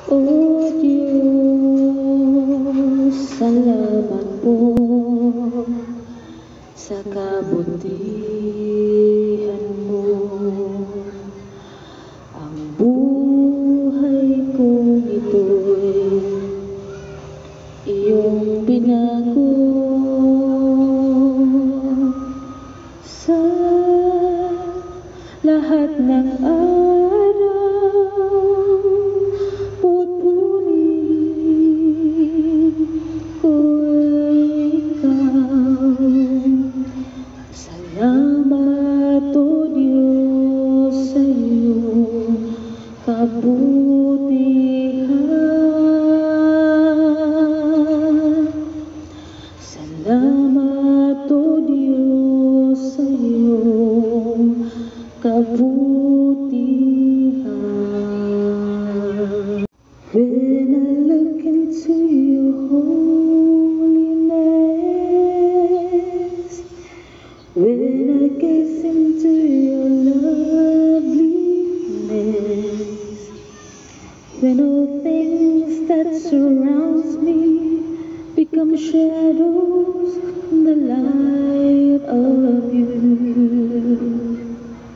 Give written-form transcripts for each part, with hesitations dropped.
O Diyos, salamat po sa kabutihan mo. Ang buhay kong ito'y iyong binago. Sa lahat ng araw, pupurihin ko ikaw. Salamat, O Diyos, sa iyong kabutihan. Salamat, O Diyos, sa iyong kabutihan. When I look into your holiness, when I gaze into your loveliness, when all things that surrounds me become shadows in the light of you.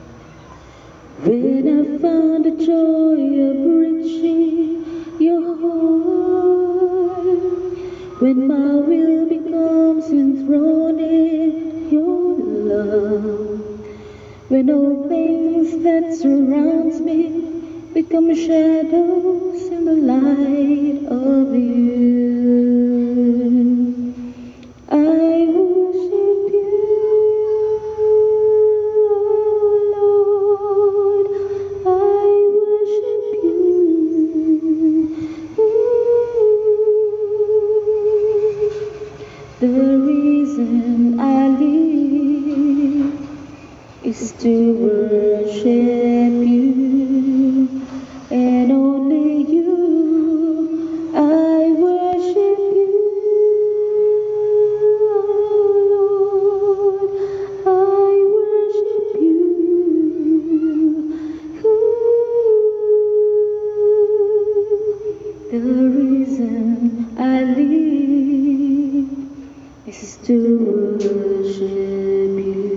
When I found the joy of reaching your heart, when my will becomes enthroned in your love, when all things that surrounds me become shadows in the light of you, I worship you, Lord, I worship you. The reason I live is to worship you, and only you. I worship you, Lord, I worship you. The reason I live is to worship you.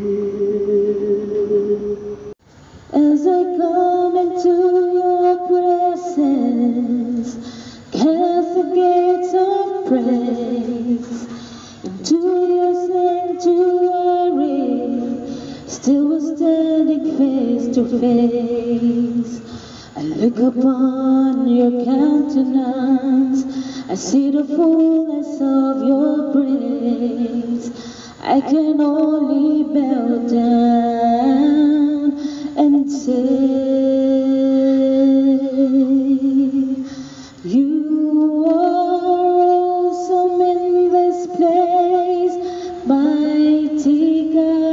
As I come into your presence, cast the gates of praise into your sanctuary, still we're standing face to face. I look upon your countenance, I see the fullness of your grace. I can only bow down and say, you are awesome in this place, mighty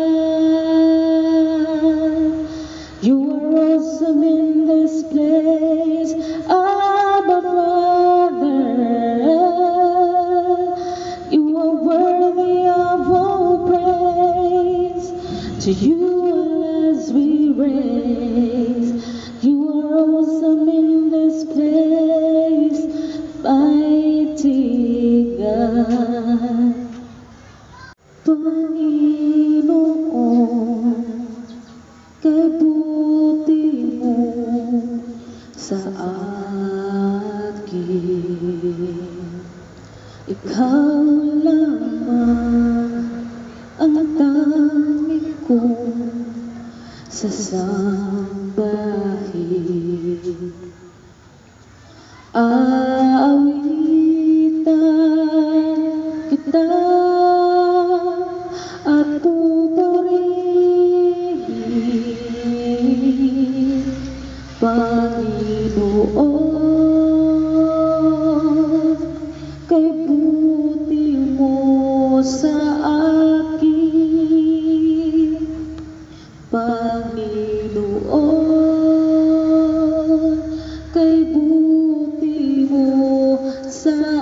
God. You are awesome in this place, Abba Father. You are worthy of all praise. To you as we raise, you are awesome in this place, mighty God. Panginoon, kabuti mo sa akin. Ikaw lamang ang tanging kong sasambahin. Aawitan kita at pupurihin, Panginoon, kay buti mo sa akin. Panginoon, kay buti mo sa